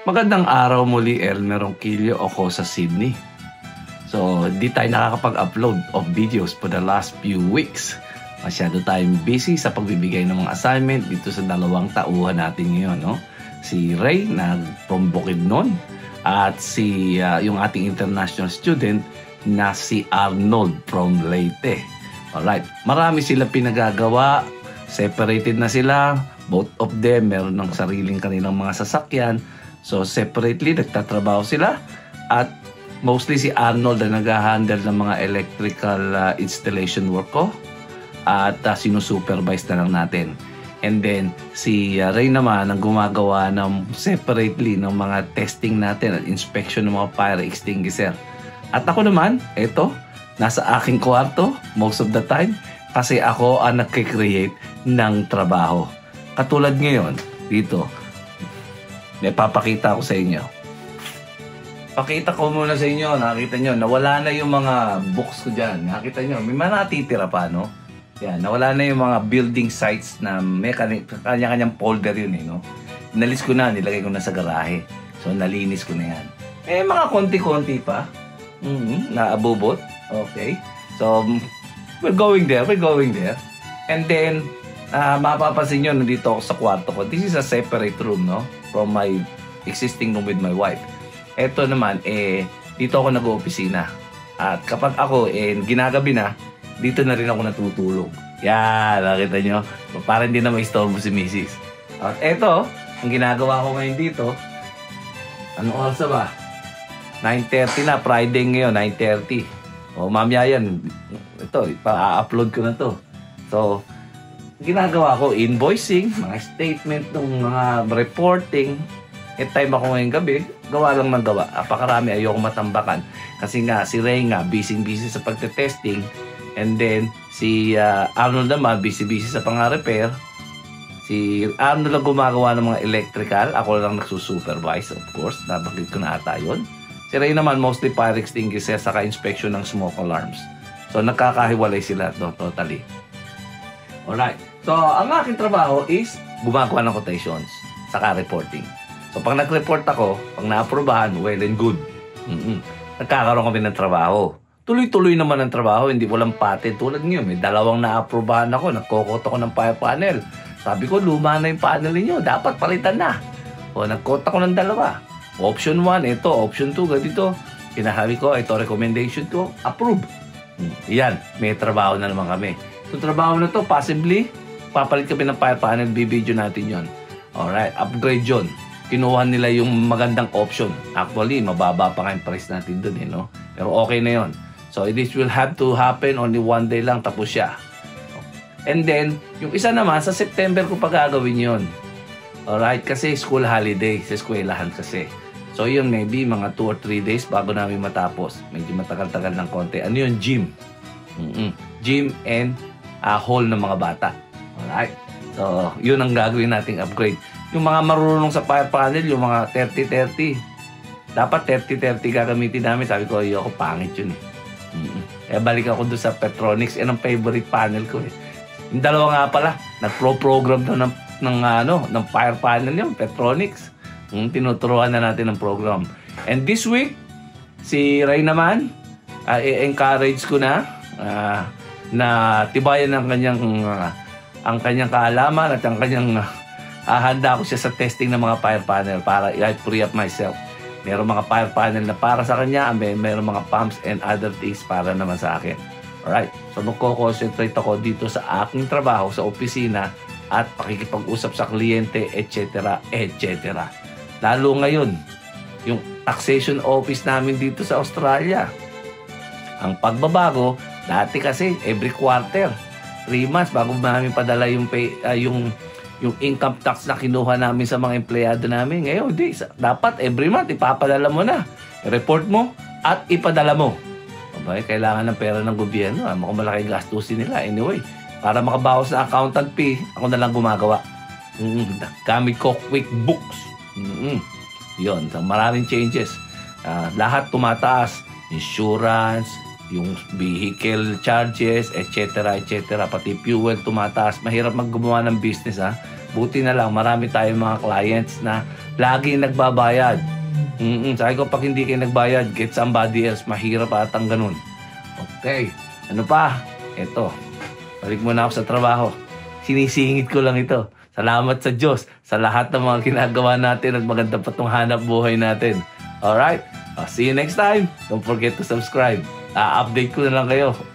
Magandang araw muli, Elmer Ronquillo ako sa Sydney. So, di tayo nakakapag-upload of videos for the last few weeks. Masyado tayong busy sa pagbibigay ng mga assignment dito sa dalawang tauhan natin ngayon, no? Si Ray na from Bukidnon at yung ating international student na si Arnold from Leyte. Alright, marami sila pinagagawa, separated na sila, both of them meron ng sariling kanilang mga sasakyan. So separately nagtatrabaho sila at mostly si Arnold na nag-handle ng mga electrical installation work ko at sinusupervise na lang natin. And then si Ray naman ang gumagawa ng separately ng mga testing natin at inspection ng mga fire extinguisher. At ako naman, eto, nasa aking kwarto most of the time kasi ako ang nagkikreate ng trabaho. Katulad ngayon, dito, may papakita ko sa inyo. Pakita ko muna sa inyo, nakita nyo, nawala na yung mga books ko dyan. Nakita nyo, may mga natitira pa, no? Yan, nawala na yung mga building sites na may kanya-kanyang folder yun, eh, no? Inalis ko na, nilagay ko na sa garahe. So, nalinis ko na yan. Eh, mga konti-konti pa. Naabubot. Okay. So, we're going there. And then, mapapansin nyo, nandito ako sa kwarto ko. This is a separate room, no? From my existing room with my wife. Ito naman, dito ako nag-opisina. At kapag ako, ginagabi na, dito na rin ako natutulog. Yan, nakita nyo? Para hindi na maistorbo si Mrs. At ito, ang ginagawa ko ngayon dito, anong oras ba? 9:30 na, Friday ngayon, 9:30. O, mamaya yan. Ito, pa-upload ko na to. So, ginagawa ko, invoicing, mga statement ng mga reporting. Time ako ngayong gabi, gawa lang ng gawa. Apakarami, ayoko matambakan. Kasi nga, si Ray nga, busy sa pagte-testing. And then, si Arnold naman, busy sa pang-repair. Si Arnold lang gumagawa ng mga electrical. Ako lang nagsusupervise, of course. Nabagit ko na ata yun. Si Ray naman, mostly fire extinguisher, saka inspection ng smoke alarms. So, nagkakahiwalay sila totally. Alright. So, ang aking trabaho is gumagawa ng quotations, saka reporting. So, pag nag-report ako, pag na-aprobahan, well and good. Nagkakaroon kami ng trabaho. Tuloy-tuloy naman ang trabaho, hindi walang patent. Tulad ngayon, may 2 na-aprobahan ako, nagkokot ako ng fire panel. Sabi ko, luma na yung panel niyo, dapat palitan na. O, nagkot ako ng 2. Option 1, ito, option 2, ganito. Pinahabi ko, ito, recommendation 2, approve. Yan, may trabaho na naman kami. So, trabaho na to, possibly, papalit kami ng fire panel, bibidyo natin yon. Alright, upgrade yon. Kinuha nila yung magandang option. Actually, mababa pa nga yung price natin dun, no? Pero okay na yon. So, this will have to happen only 1 day lang, tapos siya. And then, yung isa naman, sa September ko pa gagawin yon. Alright, kasi school holiday, sa eskwelahan kasi. So, yun, maybe mga 2 or 3 days bago namin matapos. Medyo matagal-tagal ng konti. Ano yun? Gym. Gym and hall ng mga bata. Alright. So, yun ang gagawin nating upgrade. Yung mga marunong sa fire panel, yung mga 30-30. Dapat 30-30 gagamitin namin. Sabi ko, ayoko, pangit yun eh. Kaya balik ako doon sa Petronix. Yan ang favorite panel ko eh. Yung 2 nga pala, nag-program na ng fire panel yun, Petronix. Tinuturuan na natin ng program. And this week, si Ray naman, i-encourage ko na tibayan ang kanyang kaalaman at ang kanyang handa ko siya sa testing ng mga fire panel para I free up myself. Meron mga fire panel na para sa kanya, meron mga pumps and other things para naman sa akin. Alright, so magko-concentrate ako dito sa aking trabaho sa opisina at pakikipag-usap sa kliyente, etc. etc. Lalo ngayon, yung taxation office namin dito sa Australia. Ang pagbabago, dati kasi every quarter, 3 months bago namin padala yung income tax na kinuha namin sa mga empleyado namin. Ngayon, di. Dapat every month, ipapadala mo na. I-report mo at ipadala mo. Okay, kailangan ng pera ng gobyerno. Mukhang malaki gastusin nila. Anyway, para makabawas na accountant fee, ako na lang gumagawa. Gamit ko QuickBooks. Yun, so maraming changes. Lahat tumataas. Insurance, yung vehicle charges, etc. etc. Pati fuel tumataas. Mahirap maggumawa ng business, ha? Buti na lang, marami tayong mga clients na laging nagbabayad. Sabi ko, pag hindi kayo nagbayad, get somebody else. Mahirap atang ganun. Okay. Ano pa? Eto. Balik muna ako sa trabaho. Sinisingit ko lang ito. Salamat sa Diyos sa lahat ng mga ginagawa natin at maganda pa itong hanap buhay natin. Alright? See you next time. Don't forget to subscribe. Update ko na lang kayo